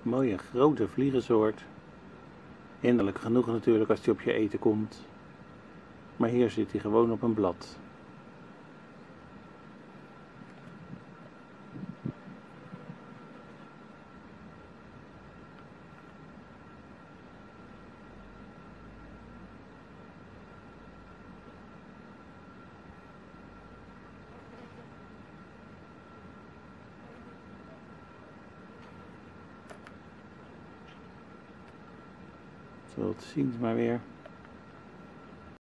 Mooie grote vliegensoort. Hinderlijk genoeg natuurlijk als hij op je eten komt. Maar hier zit hij gewoon op een blad. Zo te zien maar weer.